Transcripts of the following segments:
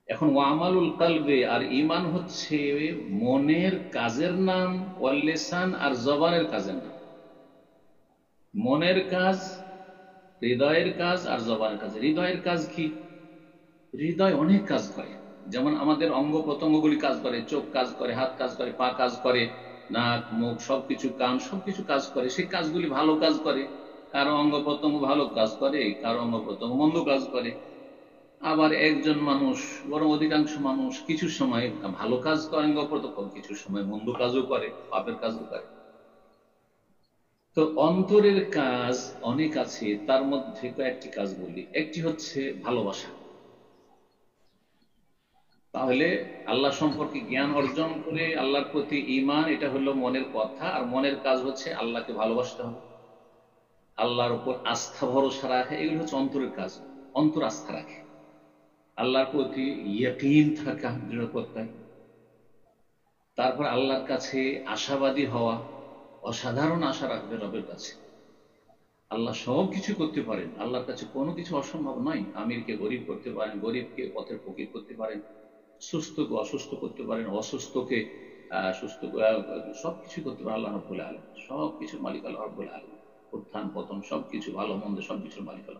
এখন ওয়ামালুল কালবে আর ইমান হচ্ছে মনের কাজের নাম, ওয়াল লিসান আর জবানের কাজের নাম। মনের কাজ, হৃদয়ের কাজ আর জবানের কাজ। হৃদয়ের কাজ কি? হৃদয় অনেক কাজ করে। যেমন আমাদের অঙ্গ প্রত্যঙ্গগুলি কাজ করে, চোখ কাজ করে, হাত কাজ করে, পা কাজ করে, নাক মুখ সবকিছু, কান সবকিছু কাজ করে। সেই কাজগুলি ভালো কাজ করে। কারো অঙ্গ প্রত্যঙ্গ ভালো কাজ করে, কারো অঙ্গ প্রত্যঙ্গ মন্দ কাজ করে। আবার একজন মানুষ, বরং অধিকাংশ মানুষ কিছু সময় ভালো কাজ করে অঙ্গ প্রত্যঙ্গ, কিছু সময় মন্দ কাজও করে, পাপের কাজও করে। তো অন্তরের কাজ অনেক আছে, তার মধ্যে কয়েকটি কাজ বলি। একটি হচ্ছে ভালোবাসা। তাহলে আল্লাহ সম্পর্কে জ্ঞান অর্জন করে আল্লাহর প্রতি ঈমান, এটা হলো মনের কথা। আর মনের কাজ হচ্ছে আল্লাহকে ভালোবাসতে হবে, আল্লাহর উপর আস্থা ভরসা রাখে। এগুলো হচ্ছে অন্তরের কাজ। অন্তর আস্থা রাখে, আল্লাহর প্রতি ইয়াকিন থাকা, দৃঢ়তায়। তারপর আল্লাহর কাছে আশাবাদী হওয়া, অসাধারণ আশা রাখবে রবের কাছে। আল্লাহ সব কিছু করতে পারেন, আল্লাহর কাছে কোনো কিছু অসম্ভব নয়। আমিরকে গরিব করতে পারেন, গরিবকে পথের ফকির করতে পারেন, সুস্থকে অসুস্থ করতে পারেন, অসুস্থকে সুস্থ, সবকিছু করতে পারেন আল্লাহ রাব্বুল আলামিন। সবকিছুর মালিক আল্লাহ রাব্বুল আলামিন। উত্থান পতন সবকিছু, ভালো মন্দ সবকিছুর মালিক আল্লাহ।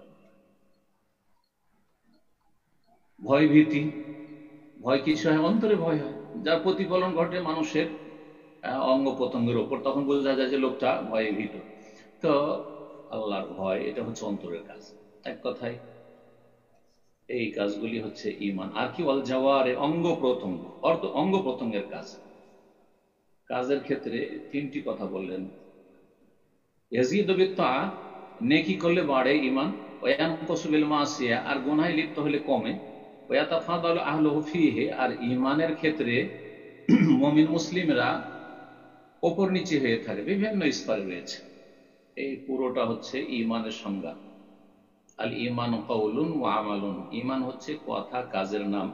ভয় ভীতি, ভয় কিছু হয়, অন্তরে ভয় হয়, যার প্রতিফলন ঘটে মানুষের অঙ্গ প্রত্যঙ্গের ওপর, তখন বোঝা যায় যে লোকটা ভয়ে ভীত। তো আল্লাহর ভয়, এটা হচ্ছে অন্তরের কাজ। এক কথায় এই কাজগুলি হচ্ছে ঈমান। আর কি? ওয়াল জাওয়ারে, অঙ্গ প্রত্যঙ্গ, অঙ্গ প্রত্যঙ্গের কাজ। কাজের ক্ষেত্রে তিনটি কথা বললেন। ইয়াজিদু বিত্তাআ, নেকি করলে বাড়ে ঈমান। ওয়া ইয়ানকুসু বিল মাসিয়া, আর গুনাহে লিপ্ত হলে কমে। ওয়া ইয়াতাফাদালু আহলুহু ফীহি, আর ঈমানের ক্ষেত্রে মুমিন মুসলিমরা ওপর নিচে হয়ে থাকে, বিভিন্ন স্তরে রয়েছে। এই পুরোটা হচ্ছে ঈমানের সংজ্ঞা। আল ঈমান কাউলুন ওয়া আমালুন, ঈমান হচ্ছে কথা কাজের নাম।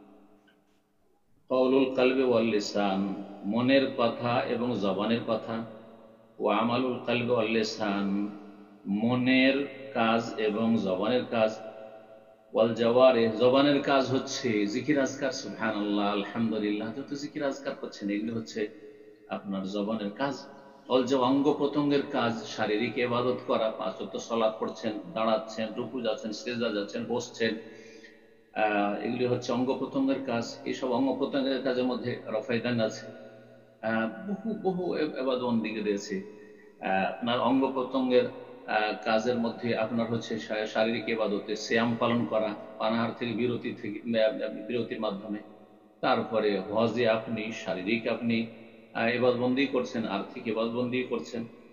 কাউলুল কালবি ওয়াল লিসান, মনের কথা এবং জবানের কথা। ওয়া আমালুল কালবি ওয়াল লিসান, মনের কাজ এবং জবানের কাজ। ওয়াল জাওয়ারে, জবানের কাজ হচ্ছে জিকির আজকার, সুবহানাল্লাহ, আলহামদুলিল্লাহ, যত জিকির আজকার করছেন এগুলো হচ্ছে আপনার জবানের কাজ। অল যে অঙ্গ প্রত্যঙ্গের কাজ, শারীরিক ইবাদত করা, 5 ওয়াক্ত সালাত পড়ছেন, দাঁড়াচ্ছেন, রুকু যাচ্ছেন, সিজদা যাচ্ছেন, বসছেন, এগুলি হচ্ছে অঙ্গ প্রত্যঙ্গের কাজ। এইসব অঙ্গ প্রত্যঙ্গের কাজের মধ্যে রফায়দান আছে, বহু বহু এবাদতবন্দেগী রয়েছে। আপনার অঙ্গ প্রত্যঙ্গের কাজের মধ্যে আপনার হচ্ছে শারীরিক ইবাদতে সিয়াম পালন করা, পানাহার থেকে বিরতির মাধ্যমে। তারপরে হজে আপনি শারীরিক আপনি ইবাদতবন্দি করছেন, আর্থিক ইবাদতবন্দি করছেন।